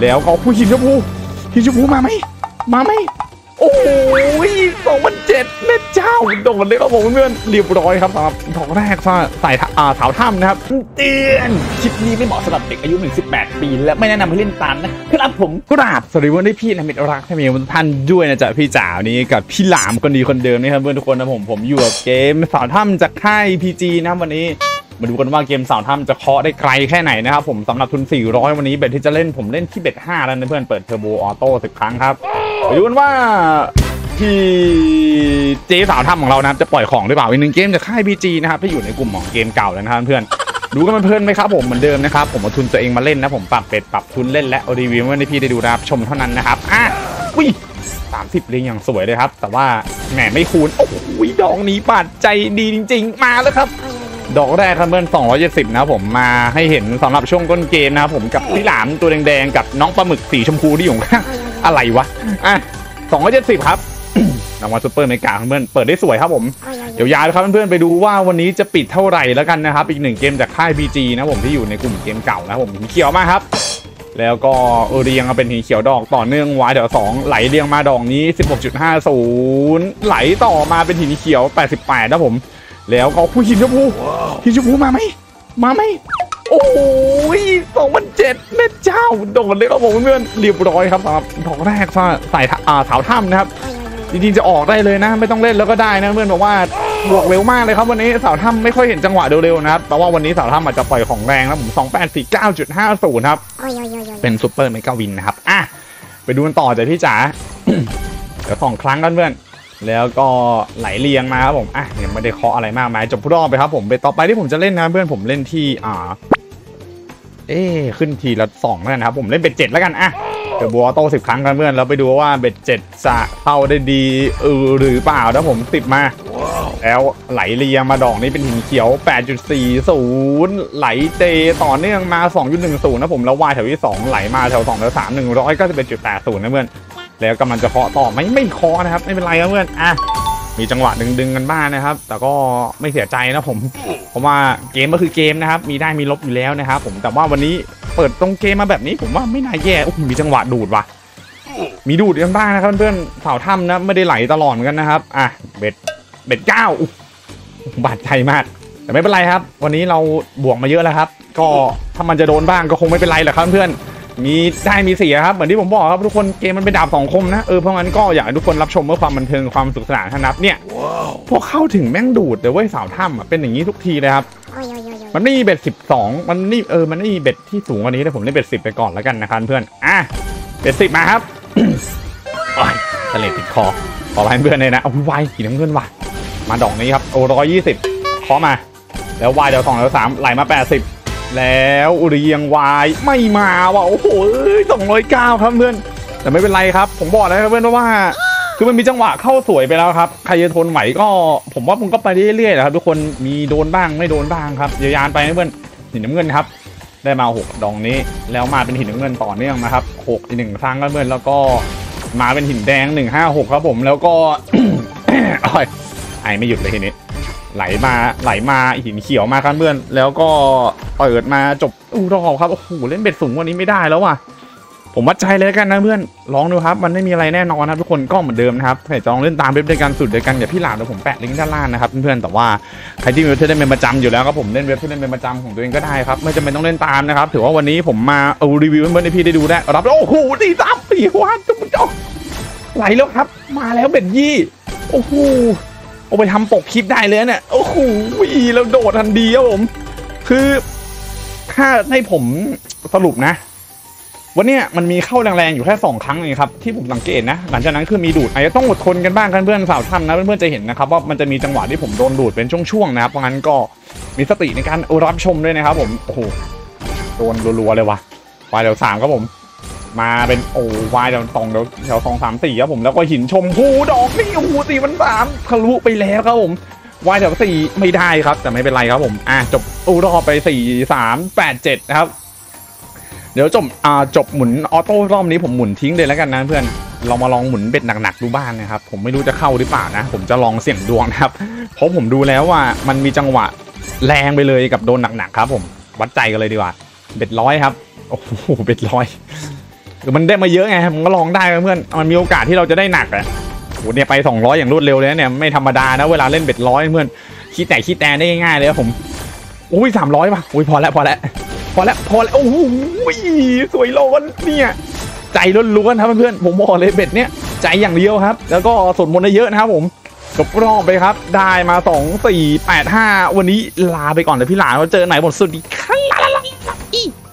แล้วก็ผู้หินชมพูมาไหมโอ้ย2007เม็ดเจ้าโดนเลยครับผมเพื่อนเรียบร้อยครับสำหรับดอกแรกใส่สาวถ้ำนะครับเตือนคลิปนี้ไม่เหมาะสำหรับเด็กอายุ18 ปีและไม่แนะนำให้เล่นตามนะครับผมกราบสวัสดีวันนี้พี่นะมิตรรักท่านมีท่านด้วยนะจ๊ะพี่จ๋านี้กับพี่หลามคนดีคนเดิมนี่ครับเพื่อนทุกคนนะผมอยู่กับเกมสาวถ้ำจากค่าย PG นะวันนี้มาดูกันว่าเกมสาวถ้ำจะเคาะได้ไกลแค่ไหนนะครับผมสำหรับทุน400วันนี้เบ็ดที่จะเล่นผมเล่นที่เบ็ด5แล้วนะเพื่อนเปิดเทอร์โบออโต้10 ครั้งครับไปดูกันว่าที่เจ๊สาวถ้ำของเรานะจะปล่อยของหรือเปล่าอีกหนึ่งเกมจากค่าย PG นะครับที่อยู่ในกลุ่มของเกมเก่าแล้วนะครับเพื่อนดูกันเพลินไหมครับผมเหมือนเดิมนะครับผมเอาทุนตัวเองมาเล่นนะผมปรับเป็ดปรับทุนเล่นและรีวิวให้พี่ได้ดูรับชมเท่านั้นนะครับอุ้ย30เรียงอย่างสวยเลยครับแต่ว่าแหมไม่คูณโอ้โหดอกนี้บาดใจดีจริงๆมาแล้วครับดอกแรกครับเพื่อน270นะผมมาให้เห็นสำหรับช่วงต้นเกมนะครับผมกับพี่หลามตัวแดงๆกับน้องปลาหมึกสีชมพูที่อยู่ข้างอะไรวะ270ครับรางวัลซุปเปอร์เมกาเพื่อนเปิดได้สวยครับผมเดี๋ยวยาวครับเพื่อนๆไปดูว่าวันนี้จะปิดเท่าไหร่แล้วกันนะครับอีกหนึ่งเกมจากค่าย PG นะผมที่อยู่ในกลุ่มเกมเก่านะผมหินเขียวมากครับแล้วก็เรียงเป็นหินเขียวดอกต่อเนื่องวายเดี๋ยว2ไหลเรียงมาดอกนี้ 16.50 ไหลต่อมาเป็นหินเขียว88นะผมแล้วก็ผู้หินชมพูมาไหมโอ้ย2007เม็ดเจ้าโดนเลยครับผมเพื่อนเรียบร้อยครับสำหรับดอกแรกใส่สาวถ้ำนะครับจริงๆจะออกได้เลยนะไม่ต้องเล่นแล้วก็ได้นะเพื่อนบอกว่าบวกเร็วมากเลยครับวันนี้สาวถ้ำไม่ค่อยเห็นจังหวะเร็วๆนะครับแต่ว่าวันนี้สาวถ้ำอาจจะปล่อยของแรงนะผม2849.50ครับเป็นซุปเปอร์เมกาวินนะครับไปดูกันต่อจากพี่จ๋า เดี๋ยว2 ครั้งกันเพื่อนแล้วก็ไหลเรียงมาครับผมยังไม่ได้เคาะอะไรมากมายจบรอบไปครับผมไปต่อไปที่ผมจะเล่นนะเพื่อนผมเล่นที่ขึ้นทีละ2แล้วนะครับผมเล่นเบ็ด7แล้วกันเดี๋ยวบัวโต้10 ครั้งกันเพื่อนแล้วไปดูว่าเบ็ด7จะเข้าได้ดีหรือเปล่านะผม10มาแล้วไหลเรียงมาดอกนี้เป็นหินเขียว 8.40 ไหลเตต่อเนื่องมา 2.10 นะผมแล้ววายแถวที่2ไหลมาแถว2แถว3 191.80นะเพื่อนแล้วกำลังจะเคาะต่อไม่เคาะนะครับไม่เป็นไรครับเพื่อนมีจังหวะดึงกันบ้างนะครับแต่ก็ไม่เสียใจนะผมเพราะว่าเกมก็คือเกมนะครับมีได้มีลบอยู่แล้วนะครับผมแต่ว่าวันนี้เปิดตรงเกมมาแบบนี้ผมว่าไม่น่าแย่มีจังหวะดูดว่ะมีดูดกันบ้างนะครับเพื่อนสาวถ้ำนะไม่ได้ไหลตลอดเหมือนกันนะครับเบ็ด9บาดใจมากแต่ไม่เป็นไรครับวันนี้เราบวกมาเยอะแล้วครับก็ถ้ามันจะโดนบ้างก็คงไม่เป็นไรแหละครับเพื่อนมีได้มีเสียครับเหมือนที่ผมบอกครับทุกคนเกมมันเป็นดาบ2 คมนะเพราะงั้นก็อยากให้ทุกคนรับชมเพื่อความบันเทิงความสนุกสนานนะครับเนี่ยพอเข้าถึงแม่งดูดเดี๋ยวสาวถ้ำเป็นอย่างนี้ทุกทีเลยครับมันไม่มีเบ็ด12มันนี่มันไม่มีเบ็ดที่สูงกว่านี้แต่ผมเล่นเบ็ด10ไปก่อนแล้วกันนะครับเพื่อนเบ็ด10มาครับทะเลติดคอขอให้เพื่อนเลยนะเอาวายสีน้ำเงินว่ะมาดอกนี้ครับ120เคาะมาแล้ววายเดี๋ยว2เดี๋ยว3ไหลมา80แล้วเรียงวายไม่มาว่ะโอ้โห209ครับเพื่อนแต่ไม่เป็นไรครับผมบอกแล้วครับเพื่อนว่าคือมันมีจังหวะเข้าสวยไปแล้วครับใครจะทนไหวก็ผมว่ามันก็ไปเรื่อยๆนะครับทุกคนมีโดนบ้างไม่โดนบ้างครับยานไปนะเพื่อนหินน้ำเงินครับได้มา6ดอกนี้แล้วมาเป็นหินน้ำเงินต่อเนื่องนะครับ6อีก1 ครั้งครับเพื่อนแล้วก็มาเป็นหินแดง156ครับผมแล้วก็ ไม่หยุดเลยทีนี้ไหลมาหินเขียวมาครับเพื่อนแล้วก็เปิดมาจบรอบครับโอ้โหเล่นเบ็ดสูงวันนี้ไม่ได้แล้วว่ะผมวัดใจเลยกันนะเพื่อนลองดูครับมันไม่มีอะไรแน่นอนนะทุกคนก็เหมือนเดิมนะครับใครจะลองเล่นตามเว็บด้วยกันสุดด้วยกันอย่าพี่หลานเดี๋ยวผมแปะลิงก์ด้านล่างนะครับเพื่อนๆแต่ว่าใครที่มีเว็บที่เล่นเป็นประจำอยู่แล้วครับผมเล่นเว็บที่เล่นเป็นประจำของตัวเองก็ได้ครับไม่จำเป็นต้องเล่นตามนะครับถือว่าวันนี้ผมมารีวิวให้เพื่อนๆพี่ได้ดูได้รับโอ้โหตีซ้ำตีวันจุ๊บไหลแล้วครับมาแล้วเบ็ดยี่โอ้โหเอาไปทำปกคลิปได้เลยเนี่ยโอ้โหแล้วโดดทันทีครับผมคือถ้าให้ผมสรุปนะวันนี้มันมีเข้าแรงๆอยู่แค่2 ครั้งเองครับที่ผมสังเกตนะหลังจากนั้นคือมีดูดอาจจะต้องอดทนกันบ้างกันเพื่อนสาวท่านนะเพื่อนๆจะเห็นนะครับว่ามันจะมีจังหวะที่ผมโดนดูดเป็นช่วงๆนะครับเพราะงั้นก็มีสติในการรับชมด้วยนะครับผมโอ้โหโดนรัวๆเลยวะวายเดี๋ยว3ครับผมมาเป็นวายเดี๋ยว2เดี๋ยว2 3 4ครับผมแล้วก็หินชมพูดอกนี่โอ้โห4,300ทะลุไปแล้วครับผมวายเดี๋ยว4ไม่ได้ครับแต่ไม่เป็นไรครับผมจบรอบไป4-3-8-7นะครับเดี๋ยวจบหมุนออโต้รอบนี้ผมหมุนทิ้งเลยแล้วกันนะเพื่อนเรามาลองหมุนเบ็ดหนักๆดูบ้างนะครับผมไม่รู้จะเข้าหรือเปล่านะผมจะลองเสี่ยงดวงนะครับเพราะผมดูแล้วว่ามันมีจังหวะแรงไปเลยกับโดนหนักๆครับผมวัดใจกันเลยดีกว่าเบ็ด100ครับโอ้โหเบ็ด100 คือมันได้มาเยอะไงผมก็ลองได้เพื่อนมันมีโอกาสที่เราจะได้หนักอ่ะโหเนี่ยไป200อย่างรวดเร็วเลยเนี่ยไม่ธรรมดานะเวลาเล่นเบ็ดร้อยเพื่อนขี้แตกได้ง่ายๆเลยครับผมอุ้ย300ป่ะอุ้ยพอแล้วโอ้โหสวยล้นเนี่ยใจล้วนๆครับเพื่อนผมบอกเลยเบ็ดเนี่ยใจอย่างเดียวครับแล้วก็สดมนต์ได้เยอะนะครับผมจบรอบไปครับได้มา2 4 8 5วันนี้ลาไปก่อนเลยพี่หลานเราเจอไหนบทสวัสดีครับ